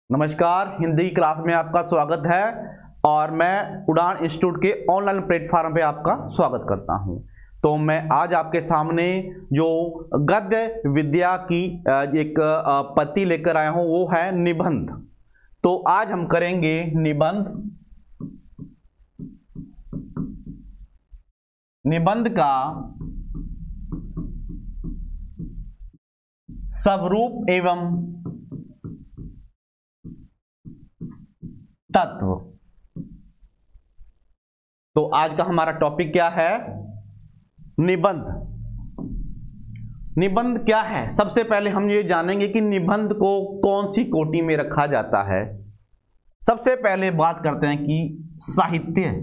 नमस्कार, हिंदी क्लास में आपका स्वागत है और मैं उड़ान इंस्टीट्यूट के ऑनलाइन प्लेटफॉर्म पे आपका स्वागत करता हूं। तो मैं आज आपके सामने जो गद्य विद्या की एक पत्ती लेकर आया हूं वो है निबंध। तो आज हम करेंगे निबंध। निबंध का स्वरूप एवं तत्व। तो आज का हमारा टॉपिक क्या है? निबंध। निबंध क्या है? सबसे पहले हम ये जानेंगे कि निबंध को कौन सी कोटि में रखा जाता है। सबसे पहले बात करते हैं कि साहित्य।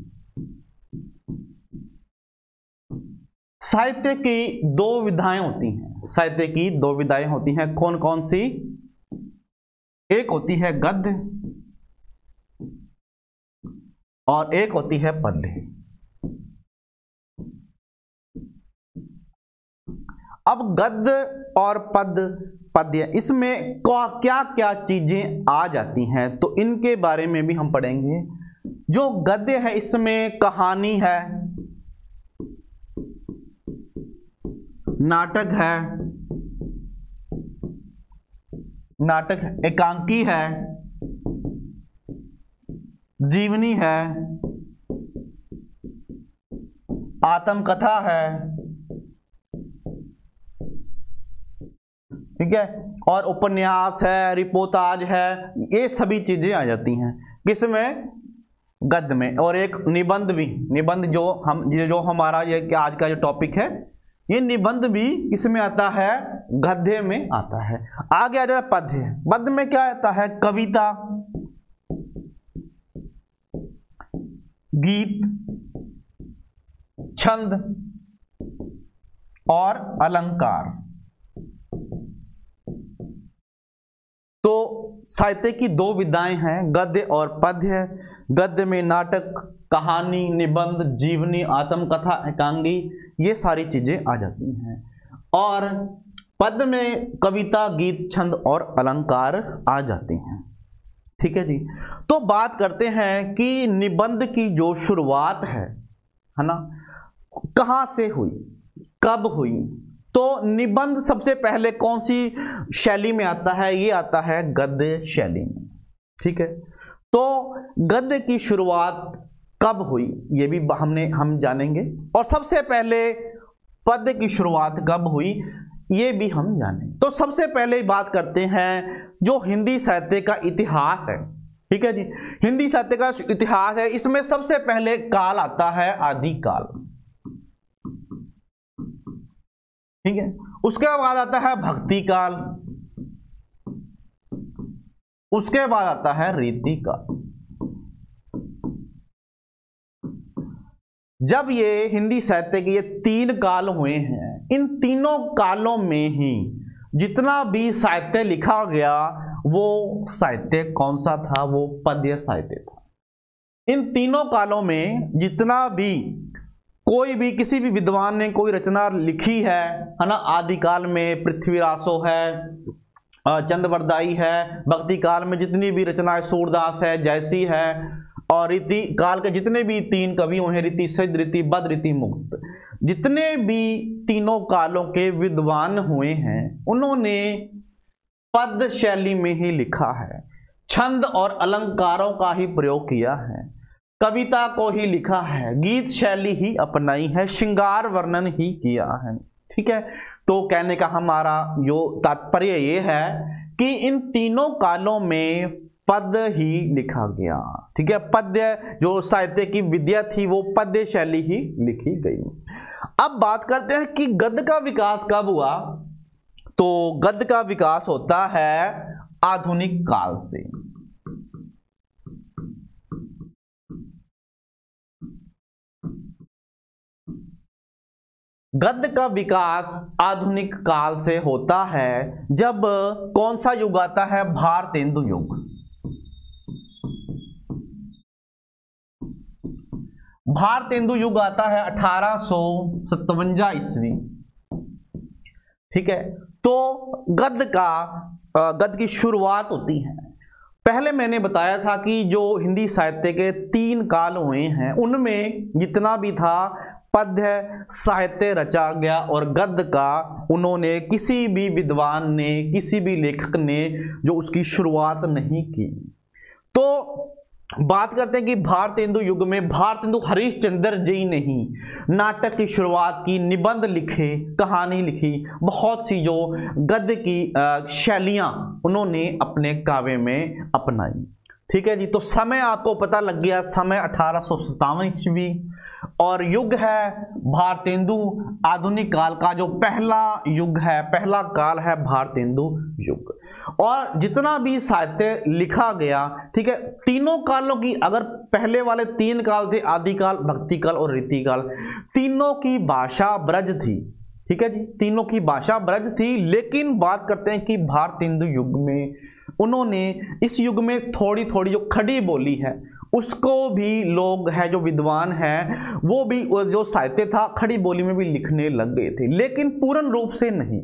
साहित्य की दो विधाएं होती हैं। साहित्य की दो विधाएं होती हैं। कौन कौन सी? एक होती है गद्य और एक होती है पद्य। अब गद्य और पद्य इसमें क्या क्या चीजें आ जाती हैं तो इनके बारे में भी हम पढ़ेंगे। जो गद्य है इसमें कहानी है, नाटक है, एकांकी है, जीवनी है, आत्मकथा है, ठीक है, और उपन्यास है, रिपोर्टाज है। ये सभी चीजें आ जाती हैं किसमें? गद्य में। और एक निबंध भी। निबंध जो हमारा ये आज का जो टॉपिक है, ये निबंध भी किसमें आता है? गद्य में आता है। आगे आ जाए पद्य। पद्य में क्या आता है? कविता, गीत, छंद और अलंकार। तो साहित्य की दो विधाएं हैं, गद्य और पद्य। गद्य में नाटक, कहानी, निबंध, जीवनी, आत्मकथा, एकांगी, ये सारी चीजें आ जाती हैं। और पद्य में कविता, गीत, छंद और अलंकार आ जाते हैं। ठीक है जी। तो बात करते हैं कि निबंध की जो शुरुआत है ना, कहां से हुई, कब हुई? तो निबंध सबसे पहले कौन सी शैली में आता है? ये आता है गद्य शैली में। ठीक है। तो गद्य की शुरुआत कब हुई ये भी हम जानेंगे, और सबसे पहले पद्य की शुरुआत कब हुई ये भी हम जानेंगे। तो सबसे पहले बात करते हैं जो हिंदी साहित्य का इतिहास है। ठीक है जी। हिंदी साहित्य का इतिहास है, इसमें सबसे पहले काल आता है आदिकाल। ठीक है। उसके बाद आता है भक्ति काल, उसके बाद आता है रीति काल। जब ये हिंदी साहित्य के ये तीन काल हुए हैं, इन तीनों कालों में ही जितना भी साहित्य लिखा गया वो साहित्य कौन सा था? वो पद्य साहित्य था। इन तीनों कालों में जितना भी कोई भी किसी भी विद्वान ने कोई रचना लिखी है ना, आदिकाल में पृथ्वीरासो है, चंद्रवरदाई है, भक्ति काल में जितनी भी रचनाएं सूरदास है, जयसी है, और रीति काल के जितने भी तीन कवि हैं, रीति सिद्ध, रीति बद्ध, रीति मुक्त, जितने भी तीनों कालों के विद्वान हुए हैं उन्होंने पद्य शैली में ही लिखा है। छंद और अलंकारों का ही प्रयोग किया है, कविता को ही लिखा है, गीत शैली ही अपनाई है, श्रृंगार वर्णन ही किया है। ठीक है। तो कहने का हमारा जो तात्पर्य ये है कि इन तीनों कालों में पद्य ही लिखा गया। ठीक है। पद्य जो साहित्य की विद्या थी वो पद्य शैली ही लिखी गई। अब बात करते हैं कि गद्य का विकास कब हुआ। तो गद्य का विकास होता है आधुनिक काल से। गद्य का विकास आधुनिक काल से होता है जब कौन सा युग आता है? भारतेंदु युग। भारतेंदु युग आता है 1857 ईस्वी। ठीक है। तो गद्य की शुरुआत होती है पहले मैंने बताया था कि जो हिंदी साहित्य के 3 काल हुए हैं उनमें जितना भी था पद्य साहित्य रचा गया और गद्य का, उन्होंने किसी भी विद्वान ने, किसी भी लेखक ने जो उसकी शुरुआत नहीं की। तो बात करते हैं कि भारतेंदु युग में भारतेंदु हरिश्चंद्र जी ने ही नाटक की शुरुआत की, निबंध लिखे, कहानी लिखी, बहुत सी जो गद्य की शैलियां उन्होंने अपने काव्य में अपनाई। ठीक है जी। तो समय आपको पता लग गया, समय 1857 ईस्वी और युग है भारतेंदु आधुनिक काल का जो पहला युग है, पहला काल है भारतेंदु युग। और जितना भी साहित्य लिखा गया, ठीक है, तीनों कालों की, अगर पहले वाले 3 काल थे, आदिकाल, भक्तिकाल और रीतिकाल, तीनों की भाषा ब्रज थी। ठीक है जी, तीनों की भाषा ब्रज थी। लेकिन बात करते हैं कि भारतेंदु युग में उन्होंने, इस युग में थोड़ी थोड़ी जो खड़ी बोली है उसको भी लोग हैं जो विद्वान हैं वो भी जो साहित्य था खड़ी बोली में भी लिखने लग गए थे, लेकिन पूर्ण रूप से नहीं।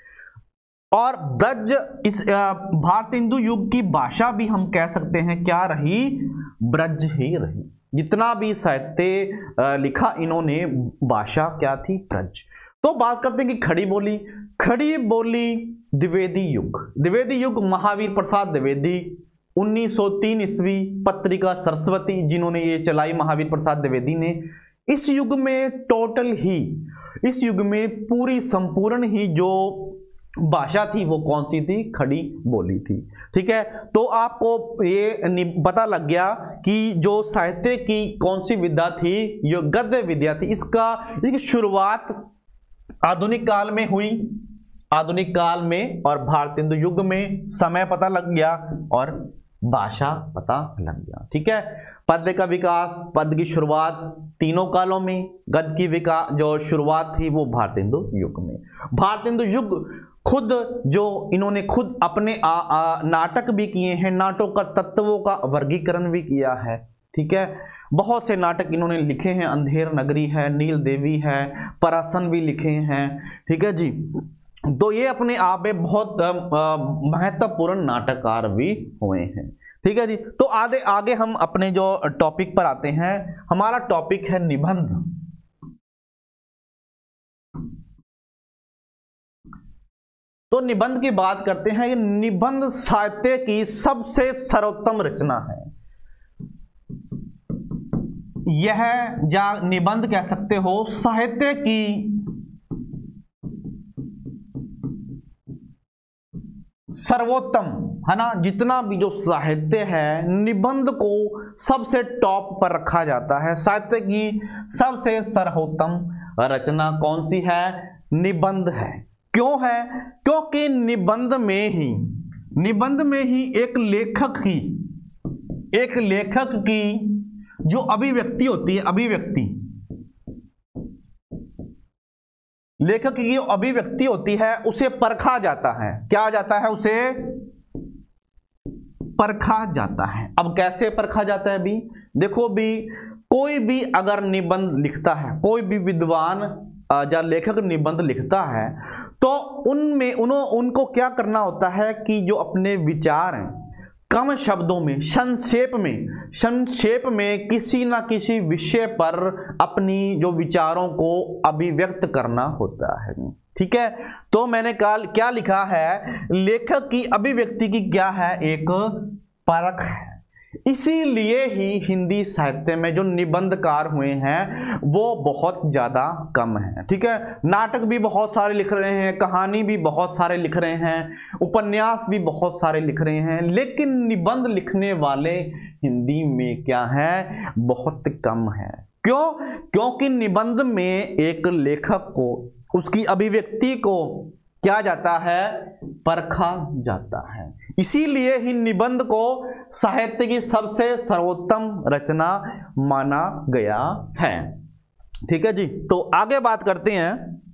और ब्रज, इस भारतेंदु युग की भाषा भी हम कह सकते हैं क्या रही, ब्रज ही रही। जितना भी साहित्य लिखा इन्होंने, भाषा क्या थी, ब्रज। तो बात करते हैं कि खड़ी बोली, खड़ी बोली द्विवेदी युग। द्विवेदी युग महावीर प्रसाद द्विवेदी 1903 ईस्वी, पत्रिका सरस्वती जिन्होंने ये चलाई, महावीर प्रसाद द्विवेदी ने। इस युग में टोटल ही, इस युग में पूरी संपूर्ण ही जो भाषा थी वो कौन सी थी, खड़ी बोली थी। ठीक है। तो आपको ये पता लग गया कि जो साहित्य की कौन सी विद्या थी, ये गद्य विद्या थी। इसकी शुरुआत आधुनिक काल में हुई, आधुनिक काल में, और भारतेंदु युग में समय पता लग गया और भाषा पता लग गया। ठीक है। पद्य का विकास, पद्य की शुरुआत तीनों कालों में, गद्य की विकास जो शुरुआत थी वो भारतेंदु युग में। भारतेंदु युग खुद जो इन्होंने खुद अपने नाटक भी किए हैं, नाटकों का तत्वों का वर्गीकरण भी किया है। ठीक है। बहुत से नाटक इन्होंने लिखे हैं, अंधेर नगरी है, नील देवी है, परासन भी लिखे हैं। ठीक है जी। तो ये अपने आप में बहुत महत्वपूर्ण नाटककार भी हुए हैं। ठीक है जी। तो आगे हम अपने जो टॉपिक पर आते हैं, हमारा टॉपिक है निबंध। तो निबंध की बात करते हैं। ये निबंध साहित्य की सबसे सर्वोत्तम रचना है। यह या निबंध कह सकते हो साहित्य की सर्वोत्तम, है ना। जितना भी जो साहित्य है, निबंध को सबसे टॉप पर रखा जाता है। साहित्य की सबसे सर्वोत्तम रचना कौन सी है, निबंध है। क्यों है? क्योंकि निबंध में ही एक लेखक की जो अभिव्यक्ति होती है, लेखक की जो अभिव्यक्ति होती है उसे परखा जाता है। क्या जाता है? उसे परखा जाता है। अब कैसे परखा जाता है? भी देखो, भी कोई भी अगर निबंध लिखता है, कोई भी विद्वान या लेखक निबंध लिखता है, तो उनमें उनको क्या करना होता है कि जो अपने विचार हैं कम शब्दों में, संक्षेप में किसी ना किसी विषय पर अपनी जो विचारों को अभिव्यक्त करना होता है। ठीक है। तो मैंने क्या लिखा है, लेखक की अभिव्यक्ति की क्या है, एक परख है। इसीलिए ही हिंदी साहित्य में जो निबंधकार हुए हैं वो बहुत ज्यादा कम है। ठीक है। नाटक भी बहुत सारे लिख रहे हैं, कहानी भी बहुत सारे लिख रहे हैं, उपन्यास भी बहुत सारे लिख रहे हैं, लेकिन निबंध लिखने वाले हिंदी में क्या है, बहुत कम है। क्यों? क्योंकि निबंध में एक लेखक को, उसकी अभिव्यक्ति को क्या जाता है, परखा जाता है। इसीलिए ही निबंध को साहित्य की सबसे सर्वोत्तम रचना माना गया है। ठीक है जी। तो आगे बात करते हैं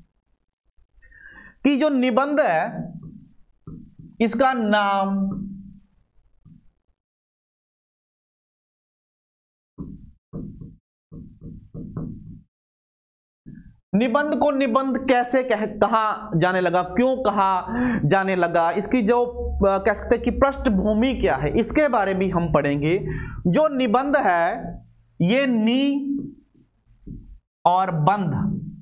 कि जो निबंध है इसका नाम निबंध को निबंध कैसे कहा जाने लगा, क्यों कहा जाने लगा, इसकी जो कह सकते हैं कि पृष्ठभूमि क्या है, इसके बारे में हम पढ़ेंगे। जो निबंध है ये नी और बंध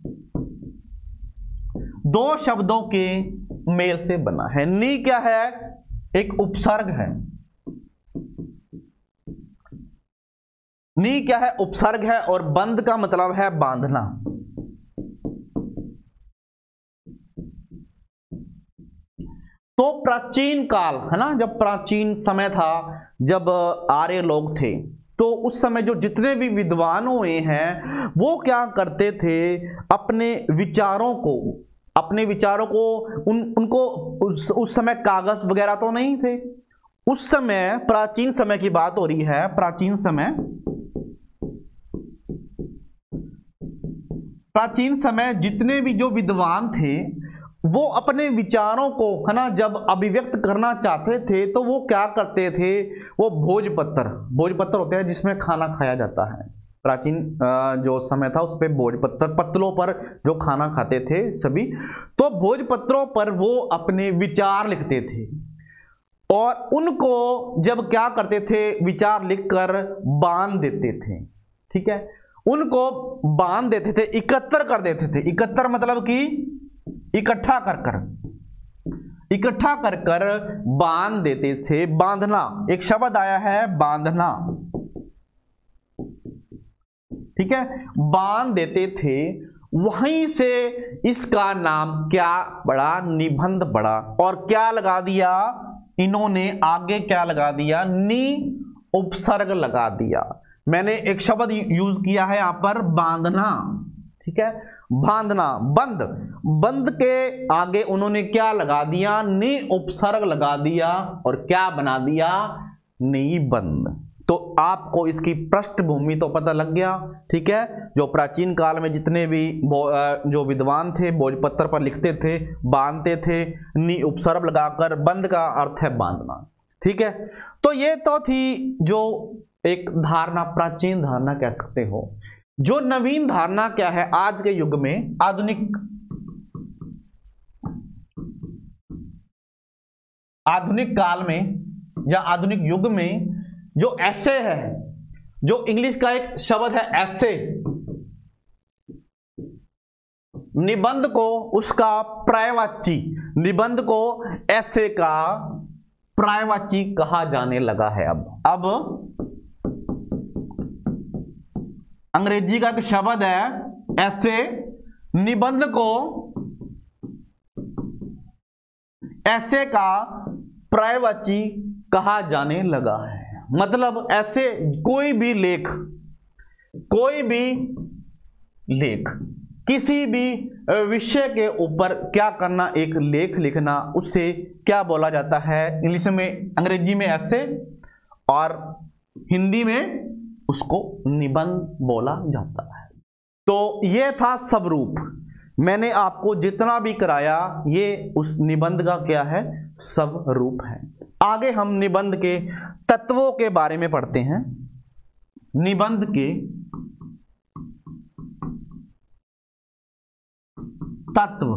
दो शब्दों के मेल से बना है। नी क्या है, एक उपसर्ग है। नी क्या है, उपसर्ग है, और बंध का मतलब है बांधना। तो प्राचीन काल है ना, जब प्राचीन समय था, जब आर्य लोग थे, तो उस समय जो जितने भी विद्वान हुए हैं वो क्या करते थे, अपने विचारों को उनको उस समय कागज वगैरह तो नहीं थे। उस समय प्राचीन समय की बात हो रही है। प्राचीन समय जितने भी जो विद्वान थे वो अपने विचारों को है ना जब अभिव्यक्त करना चाहते थे तो वो क्या करते थे, वो भोजपत्र होते हैं जिसमें खाना खाया जाता है। प्राचीन जो समय था उस पे भोजपत्र, पत्तलों पर जो खाना खाते थे सभी, तो भोजपत्रों पर वो अपने विचार लिखते थे और उनको जब क्या करते थे, विचार लिखकर बांध देते थे। ठीक है, उनको बांध देते थे, एकत्र कर देते थे। एकत्र मतलब कि इकट्ठा कर कर बांध देते थे। बांधना एक शब्द आया है, बांधना। ठीक है, बांध देते थे। वहीं से इसका नाम क्या पड़ा, निबंध पड़ा। और क्या लगा दिया इन्होंने, आगे क्या लगा दिया, नी उपसर्ग लगा दिया। मैंने एक शब्द यूज किया है यहां पर, बांधना। ठीक है, बांधना, बंद के आगे उन्होंने क्या लगा दिया, नी उपसर्ग लगा दिया और क्या बना दिया, निबंध। तो आपको इसकी पृष्ठभूमि तो पता लग गया। ठीक है, जो प्राचीन काल में जितने भी जो विद्वान थे भोजपत्र पर लिखते थे, बांधते थे, नी उपसर्ग लगाकर। बंद का अर्थ है बांधना। ठीक है, तो ये तो थी जो एक धारणा, प्राचीन धारणा कह सकते हो। जो नवीन धारणा क्या है आज के युग में, आधुनिक काल में या आधुनिक युग में, जो ऐसे है, जो इंग्लिश का एक शब्द है ऐसे, निबंध को उसका पर्यायवाची, निबंध को ऐसे का पर्यायवाची कहा जाने लगा है। अब अंग्रेजी का एक शब्द है ऐसे, निबंध को ऐसे का पर्यायवाची कहा जाने लगा है। मतलब ऐसे कोई भी लेख, किसी भी विषय के ऊपर क्या करना, एक लेख लिखना, उससे क्या बोला जाता है, इंग्लिश में, अंग्रेजी में ऐसे और हिंदी में उसको निबंध बोला जाता है। तो ये था स्वरूप। मैंने आपको जितना भी कराया ये उस निबंध का क्या है, स्वरूप है। आगे हम निबंध के तत्वों के बारे में पढ़ते हैं। निबंध के तत्व।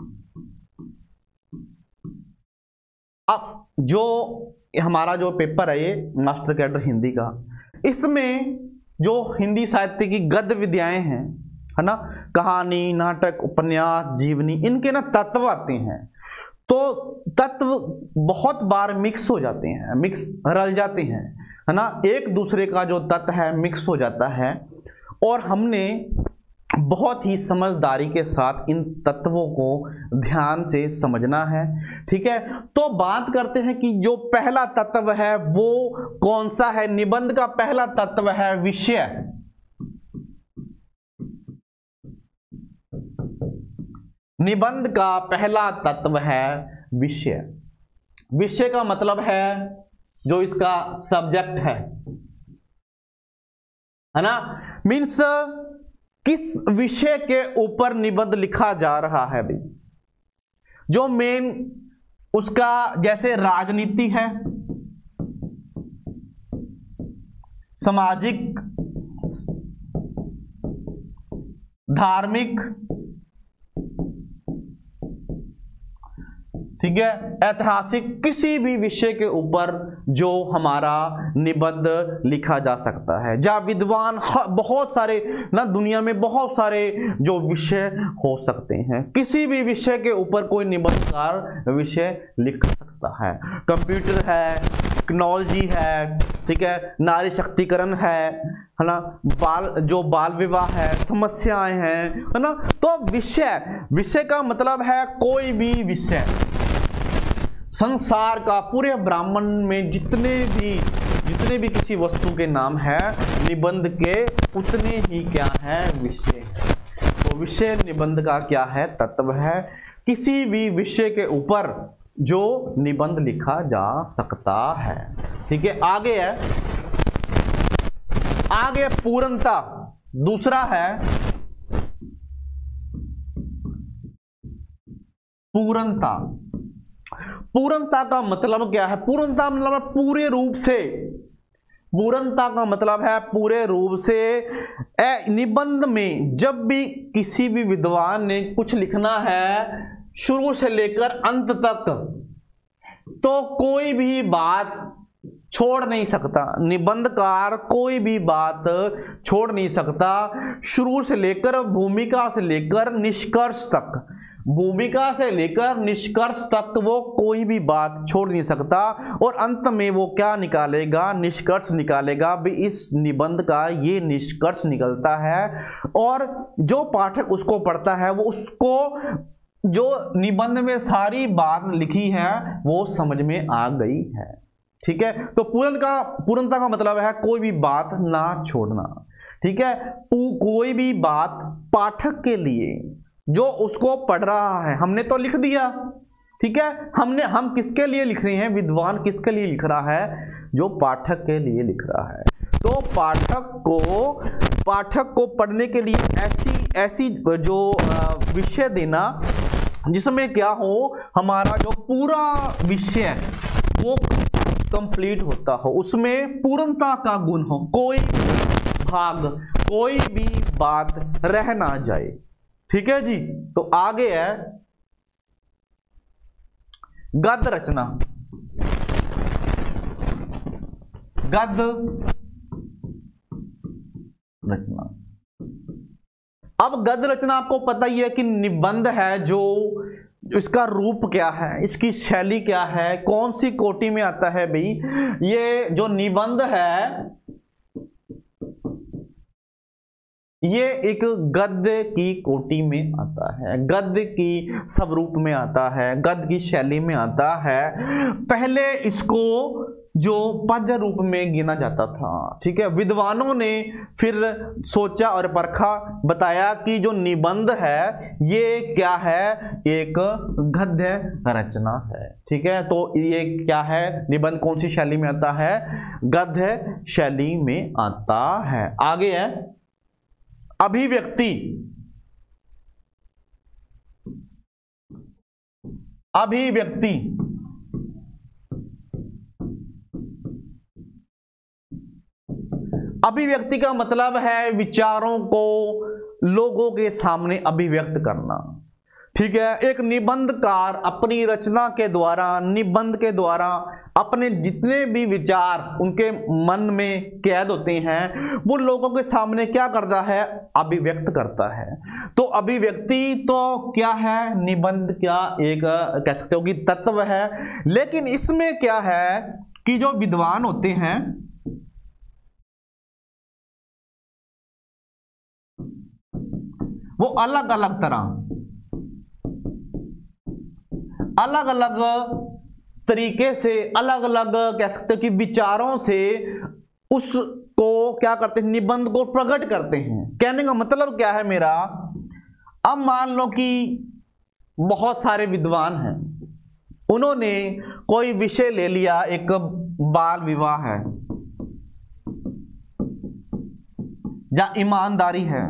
अब जो हमारा जो पेपर है ये मास्टर कैडर हिंदी का, इसमें जो हिंदी साहित्य की गद्य विद्याएं हैं, है ना, कहानी, नाटक, उपन्यास, जीवनी, इनके ना तत्व आते हैं। तो तत्व बहुत बार मिक्स हो जाते हैं, रल जाते हैं, है ना, एक दूसरे का जो तत्व है मिक्स हो जाता है। और हमने बहुत ही समझदारी के साथ इन तत्वों को ध्यान से समझना है। ठीक है, तो बात करते हैं कि जो पहला तत्व है वो कौन सा है। निबंध का पहला तत्व है विषय। निबंध का पहला तत्व है विषय। विषय का मतलब है जो इसका सब्जेक्ट है ना, मीन्स किस विषय के ऊपर निबंध लिखा जा रहा है भाई। जो मेन उसका, जैसे राजनीति है, सामाजिक, धार्मिक, ठीक है, ऐतिहासिक किसी भी विषय के ऊपर जो हमारा निबंध लिखा जा सकता है। जहाँ विद्वान बहुत सारे ना, दुनिया में बहुत सारे जो विषय हो सकते हैं, किसी भी विषय के ऊपर कोई निबंधकार विषय लिख सकता है। कंप्यूटर है, टेक्नोलॉजी है, ठीक है, नारी शक्तिकरण है ना, बाल विवाह है, समस्याएं हैं, है ना। तो विषय का मतलब है कोई भी विषय, संसार का पूरे ब्राह्मण में जितने भी किसी वस्तु के नाम है, निबंध के उतने ही क्या है, विषय। तो विषय निबंध का क्या है, तत्व है। किसी भी विषय के ऊपर जो निबंध लिखा जा सकता है। ठीक है, आगे पूर्णता। दूसरा है पूर्णता। पूर्णता का मतलब क्या है? पूर्णता मतलब पूरे रूप से, पूर्णता का मतलब है पूरे रूप से। निबंध में जब भी किसी भी विद्वान ने कुछ लिखना है शुरू से लेकर अंत तक, तो कोई भी बात छोड़ नहीं सकता। निबंधकार कोई भी बात छोड़ नहीं सकता। शुरू से लेकर भूमिका से लेकर निष्कर्ष तक, भूमिका से लेकर निष्कर्ष तक वो कोई भी बात छोड़ नहीं सकता। और अंत में वो क्या निकालेगा? निष्कर्ष निकालेगा भी इस निबंध का ये निष्कर्ष निकलता है। और जो पाठक उसको पढ़ता है वो उसको जो निबंध में सारी बात लिखी है वो समझ में आ गई है। ठीक है, तो पूर्णता का मतलब है कोई भी बात ना छोड़ना। ठीक है, कोई भी बात पाठक के लिए जो उसको पढ़ रहा है, हमने तो लिख दिया। ठीक है, हम किसके लिए लिख रहे हैं? विद्वान किसके लिए लिख रहा है? जो पाठक के लिए लिख रहा है। तो पाठक को पढ़ने के लिए ऐसी जो विषय देना जिसमें क्या हो, हमारा जो पूरा विषय वो कंप्लीट होता हो, उसमें पूर्णता का गुण हो, कोई भाग, कोई भी बात रह ना जाए। ठीक है जी। तो आगे है गद्य रचना। गद्य रचना। अब गद्य रचना आपको पता ही है कि निबंध है, जो इसका रूप क्या है, इसकी शैली क्या है, कौन सी कोटि में आता है भाई। ये जो निबंध है ये एक गद्य की कोटि में आता है, गद्य की स्वरूप में आता है, गद्य की शैली में आता है। पहले इसको जो पद्य रूप में गिना जाता था। ठीक है, विद्वानों ने फिर सोचा और परखा, बताया कि जो निबंध है ये क्या है? एक गद्य रचना है। ठीक है, तो ये क्या है? निबंध कौन सी शैली में आता है? गद्य शैली में आता है। आगे है अभिव्यक्ति। अभिव्यक्ति अभिव्यक्ति का मतलब है विचारों को लोगों के सामने अभिव्यक्त करना। ठीक है, एक निबंधकार अपनी रचना के द्वारा, निबंध के द्वारा अपने जितने भी विचार उनके मन में कैद होते हैं वो लोगों के सामने क्या करता है? अभिव्यक्त करता है। तो अभिव्यक्ति तो क्या है? निबंध क्या एक कह सकते हो कि तत्व है। लेकिन इसमें क्या है कि जो विद्वान होते हैं वो अलग अलग तरीके से, अलग अलग कह सकते हैं कि विचारों से उसको क्या करते हैं? निबंध को प्रकट करते हैं। कहने का मतलब क्या है मेरा? अब मान लो कि बहुत सारे विद्वान हैं, उन्होंने कोई विषय ले लिया, एक बाल विवाह है या ईमानदारी है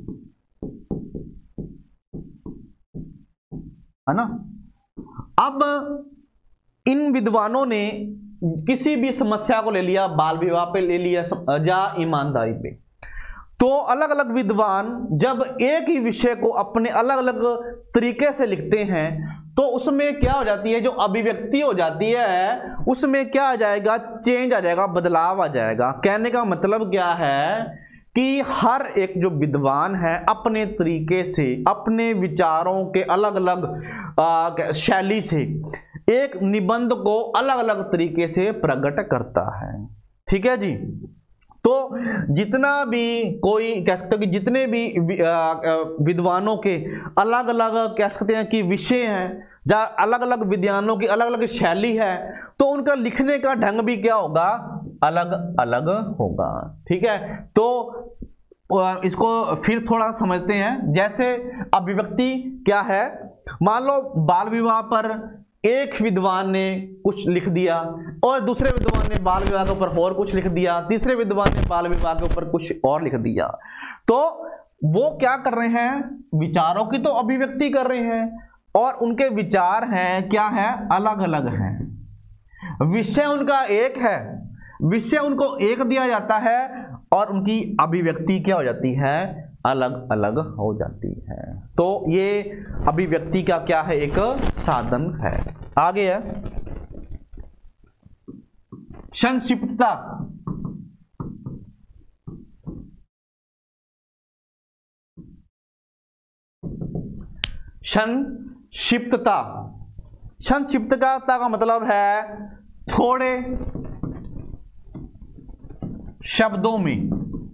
ना। अब इन विद्वानों ने किसी भी समस्या को ले लिया, बाल विवाह पे ले लिया या ईमानदारी पे। तो अलग अलग विद्वान जब एक ही विषय को अपने अलग अलग तरीके से लिखते हैं तो उसमें क्या हो जाती है, जो अभिव्यक्ति हो जाती है उसमें क्या आ जाएगा, चेंज आ जाएगा, बदलाव आ जाएगा। कहने का मतलब क्या है कि हर एक जो विद्वान है अपने तरीके से, अपने विचारों के अलग अलग शैली से एक निबंध को अलग अलग तरीके से प्रकट करता है। ठीक है जी। तो जितना भी कोई कह सकते हो कि जितने भी विद्वानों के अलग अलग कह सकते हैं कि विषय हैं, जहाँ अलग अलग विद्वानों की अलग अलग शैली है, तो उनका लिखने का ढंग भी क्या होगा, अलग अलग होगा। ठीक है। तो इसको फिर थोड़ा समझते हैं। जैसे अभिव्यक्ति क्या है, मान लो बाल विवाह पर एक विद्वान ने कुछ लिख दिया और दूसरे विद्वान ने बाल विवाह के ऊपर और कुछ लिख दिया, तीसरे विद्वान ने बाल विवाह के ऊपर कुछ और लिख दिया। तो वो क्या कर रहे हैं, विचारों की तो अभिव्यक्ति कर रहे हैं और उनके विचार हैं क्या है, अलग अलग हैं। विषय उनका एक है, विषय उनको एक दिया जाता है और उनकी अभिव्यक्ति क्या हो जाती है, अलग अलग हो जाती है। तो ये अभिव्यक्ति का क्या है, एक साधन है। आगे है संक्षिप्तता। संक्षिप्तता, संक्षिप्तता का मतलब है थोड़े शब्दों में,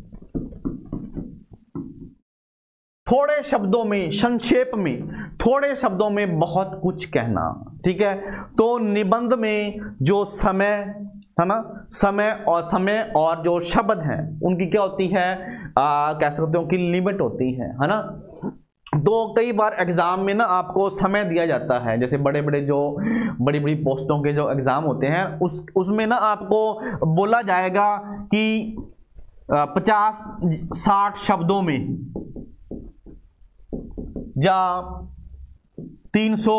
थोड़े शब्दों में, संक्षेप में, थोड़े शब्दों में बहुत कुछ कहना। ठीक है। तो निबंध में जो समय है ना, समय और जो शब्द हैं उनकी क्या होती है, कह सकते हो कि लिमिट होती है ना। तो कई बार एग्जाम में ना आपको समय दिया जाता है, जैसे बड़े बड़े जो बड़ी बड़ी पोस्टों के जो एग्जाम होते हैं उसमें ना आपको बोला जाएगा कि 50-60 शब्दों में या 300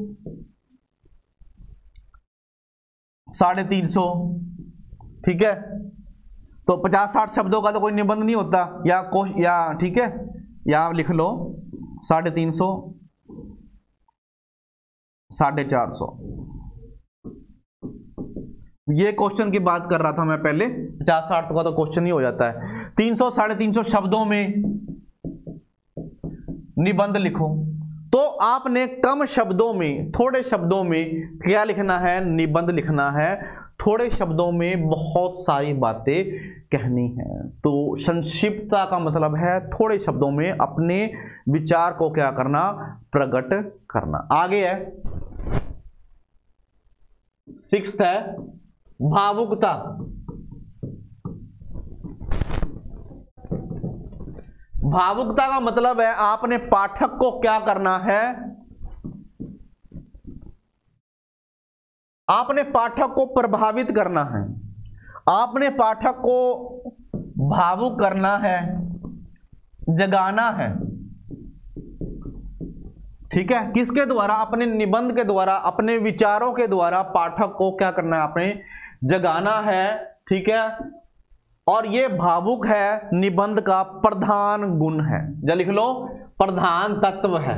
350। ठीक है। तो 50-60 शब्दों का तो कोई निबंध नहीं होता, या ठीक है, या लिख लो 350 450। ये क्वेश्चन की बात कर रहा था मैं पहले, 50-60 का तो क्वेश्चन ही हो जाता है। 300 350 शब्दों में निबंध लिखो। तो आपने कम शब्दों में, थोड़े शब्दों में क्या लिखना है, निबंध लिखना है। थोड़े शब्दों में बहुत सारी बातें कहनी है। तो संक्षिप्तता का मतलब है थोड़े शब्दों में अपने विचार को क्या करना, प्रकट करना। आगे है 6th है भावुकता। भावुकता का मतलब है आपने पाठक को क्या करना है, आपने पाठक को प्रभावित करना है, आपने पाठक को भावुक करना है, जगाना है। ठीक है। किसके द्वारा, अपने निबंध के द्वारा, अपने विचारों के द्वारा पाठक को क्या करना है, आपने जगाना है। ठीक है। और ये भावुक है, निबंध का प्रधान गुण है, जो लिख लो प्रधान तत्व है।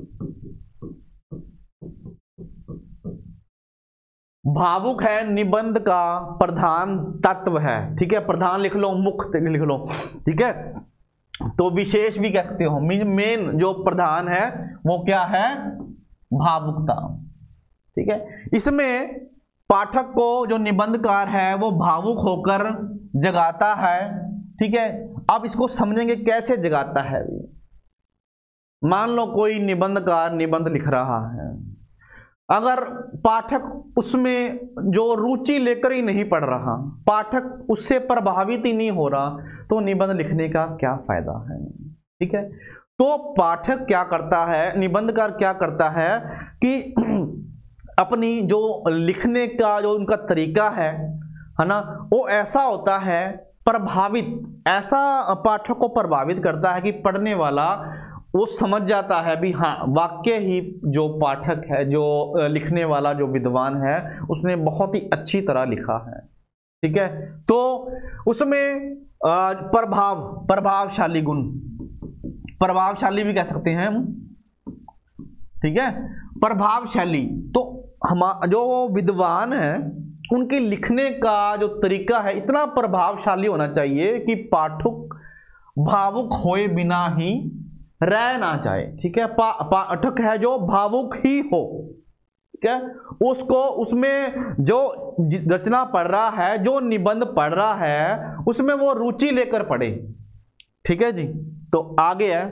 भावुक है, निबंध का प्रधान तत्व है। ठीक है। प्रधान लिख लो, मुख्य लिख लो। ठीक है। तो विशेष भी कह सकते हो, मेन जो प्रधान है वो क्या है, भावुकता। ठीक है। इसमें पाठक को जो निबंधकार है वो भावुक होकर जगाता है। ठीक है। अब इसको समझेंगे कैसे जगाता है। मान लो कोई निबंधकार निबंध लिख रहा है, अगर पाठक उसमें जो रुचि लेकर ही नहीं पढ़ रहा, पाठक उससे प्रभावित ही नहीं हो रहा, तो निबंध लिखने का क्या फायदा है। ठीक है। तो पाठक क्या करता है, निबंधकार क्या करता है कि अपनी जो लिखने का जो उनका तरीका है ना, वो ऐसा होता है प्रभावित, ऐसा पाठक को प्रभावित करता है कि पढ़ने वाला वो समझ जाता है भी हाँ वाकई ही जो पाठक है, जो लिखने वाला जो विद्वान है, उसने बहुत ही अच्छी तरह लिखा है। ठीक है। तो उसमें प्रभावशाली गुण, प्रभावशाली भी कह सकते हैं हम। ठीक है। प्रभावशाली, तो हम जो विद्वान है उनके लिखने का जो तरीका है इतना प्रभावशाली होना चाहिए कि पाठक भावुक होए बिना ही रह ना जाए। ठीक है, पाठक है जो भावुक ही हो, ठीक है, उसको उसमें जो रचना पढ़ रहा है, जो निबंध पढ़ रहा है, उसमें वो रुचि लेकर पढ़े। ठीक है जी। तो आगे है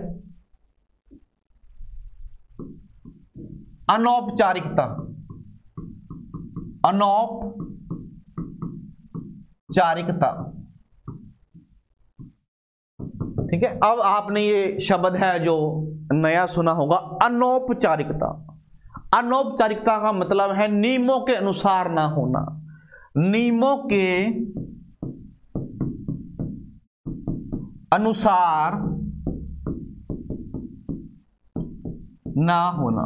अनौपचारिकता। अनौपचारिकता, ठीक है। अब आपने ये शब्द है जो नया सुना होगा, अनौपचारिकता। अनौपचारिकता का मतलब है नियमों के अनुसार ना होना, नियमों के अनुसार ना होना।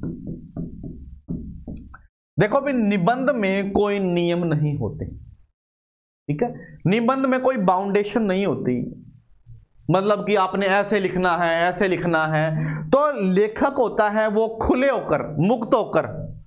देखो भी, निबंध में कोई नियम नहीं होते, ठीक है, निबंध में कोई बाउंडेशन नहीं होती, मतलब कि आपने ऐसे लिखना है, ऐसे लिखना है। तो लेखक होता है वो खुले होकर, मुक्त होकर,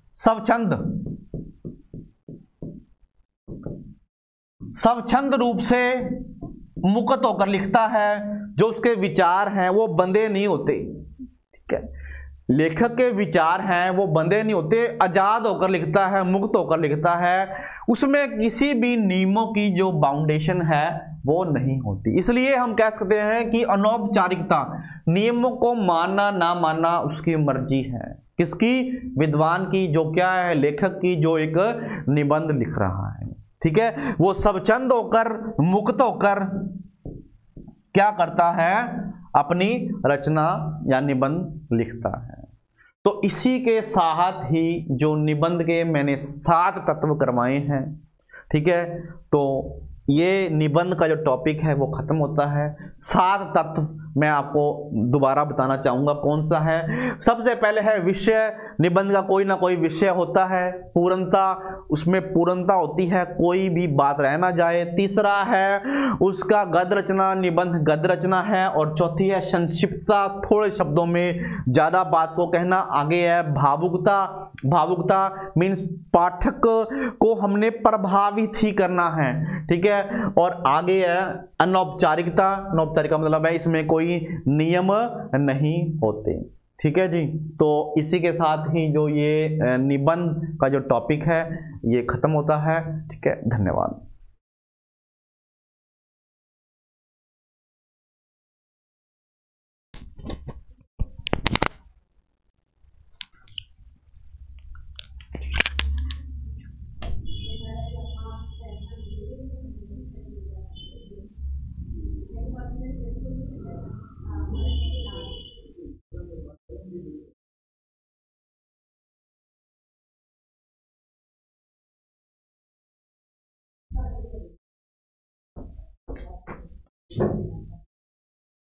स्वच्छंद रूप से मुक्त होकर लिखता है। जो उसके विचार हैं वो बंधे नहीं होते, ठीक है। लेखक के विचार हैं वो बंधे नहीं होते, आजाद होकर लिखता है, मुक्त होकर लिखता है। उसमें किसी भी नियमों की जो बाउंडेशन है वो नहीं होती। इसलिए हम कह सकते हैं कि अनौपचारिकता, नियमों को मानना ना मानना उसकी मर्जी है। किसकी? विद्वान की, जो क्या है, लेखक की, जो एक निबंध लिख रहा है। ठीक है, वो स्वच्छंद होकर, मुक्त होकर क्या करता है, अपनी रचना या निबंध लिखता है। तो इसी के साथ ही जो निबंध के मैंने 7 तत्व करवाए हैं, ठीक है, तो ये निबंध का जो टॉपिक है वो खत्म होता है। 7 तत्व मैं आपको दोबारा बताना चाहूंगा कौन सा है। सबसे पहले है विषय। निबंध का कोई ना कोई विषय होता है। पूर्णता, उसमें पूर्णता होती है, कोई भी बात रह ना जाए। तीसरा है उसका गद्य रचना, निबंध गद्य रचना है। और चौथी है संक्षिप्तता, थोड़े शब्दों में ज्यादा बात को कहना। आगे है भावुकता। भावुकता मीन्स पाठक को हमने प्रभावित ही करना है, ठीक है। और आगे है अनौपचारिकता। अनौपचारिकता मतलब है इसमें कोई नियम नहीं होते, ठीक है जी। तो इसी के साथ ही जो ये निबंध का जो टॉपिक है ये खत्म होता है, ठीक है। धन्यवाद।